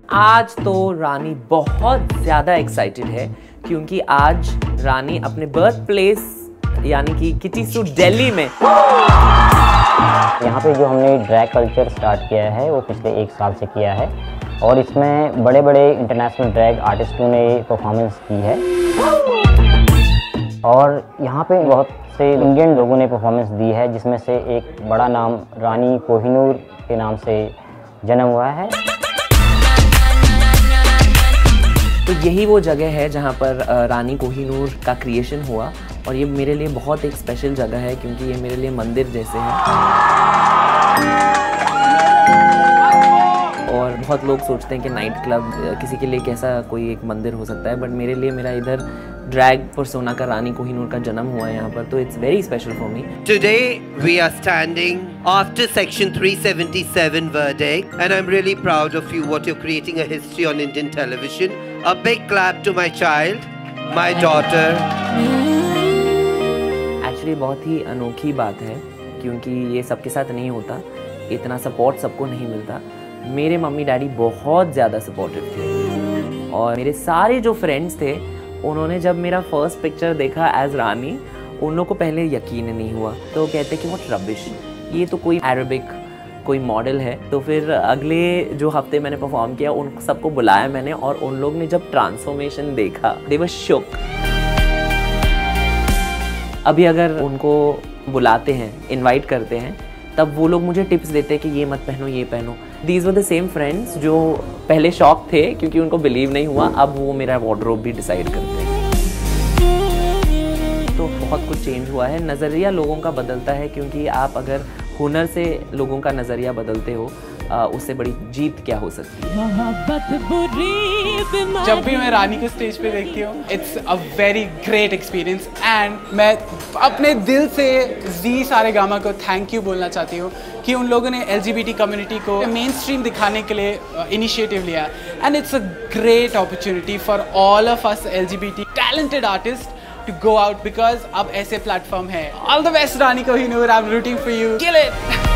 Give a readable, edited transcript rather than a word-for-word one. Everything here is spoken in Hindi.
आज तो रानी बहुत ज़्यादा एक्साइटेड है क्योंकि आज रानी अपने बर्थ प्लेस यानी कि किटी सूट दिल्ली में यहाँ पे जो हमने ड्रैग कल्चर स्टार्ट किया है वो पिछले 1 साल से किया है और इसमें बड़े बड़े इंटरनेशनल ड्रैग आर्टिस्टों ने परफॉर्मेंस की है और यहाँ पे बहुत से इंडियन लोगों ने परफॉर्मेंस दी है, जिसमें से एक बड़ा नाम रानी कोहिनूर के नाम से जन्म हुआ है। तो यही वो जगह है जहाँ पर रानी कोहिनूर का क्रिएशन हुआ और ये मेरे लिए बहुत एक स्पेशल जगह है क्योंकि ये मेरे लिए मंदिर जैसे है। और बहुत लोग सोचते हैं कि नाइट क्लब किसी के लिए कैसा कोई एक मंदिर हो सकता है, बट मेरे लिए मेरा इधर ड्रैग पर्सोना का रानी कोहिनूर का जन्म हुआ है यहाँ पर, तो it's very special for me. Today we are standing after Section 377 verdict and I'm really proud of you what you're creating a history on Indian television. A big clap to my child, my daughter. Actually बहुत ही अनोखी बात है क्योंकि ये सबके साथ नहीं होता, इतना सपोर्ट सबको नहीं मिलता। मेरे मम्मी डैडी बहुत ज़्यादा सपोर्टिव थे और मेरे सारे जो फ्रेंड्स थे उन्होंने जब मेरा फर्स्ट पिक्चर देखा एज रानी, उन लोगों को पहले यकीन नहीं हुआ, तो कहते कि व्हाट रबिश, ये तो कोई अरेबिक कोई मॉडल है। तो फिर अगले जो हफ्ते मैंने परफॉर्म किया उन सबको बुलाया मैंने और उन लोग ने जब ट्रांसफॉर्मेशन देखा दे वर शॉक। अभी अगर उनको बुलाते हैं, इनवाइट करते हैं, तब वो लोग मुझे टिप्स देते हैं कि ये मत पहनो, ये पहनो। These were the same friends जो पहले शॉक थे क्योंकि उनको बिलीव नहीं हुआ, अब वो मेरा वार्डरोब भी डिसाइड करते हैं। तो बहुत कुछ चेंज हुआ है, नज़रिया लोगों का बदलता है क्योंकि आप अगर हुनर से लोगों का नज़रिया बदलते हो उससे बड़ी जीत क्या हो सकती है। जब भी मैं रानी को स्टेज पे देखती हूँ it's a very great experience and मैं अपने दिल से जी सारे गामा को थैंक यू बोलना चाहती हूँ कि उन लोगों ने LGBT कम्युनिटी को मेन स्ट्रीम दिखाने के लिए इनिशिएटिव लिया and it's a great opportunity for all of us LGBT talented artist to go out because अब ऐसे प्लेटफॉर्म है। All the best Rani Kohinoor, I'm rooting for you. Kill it!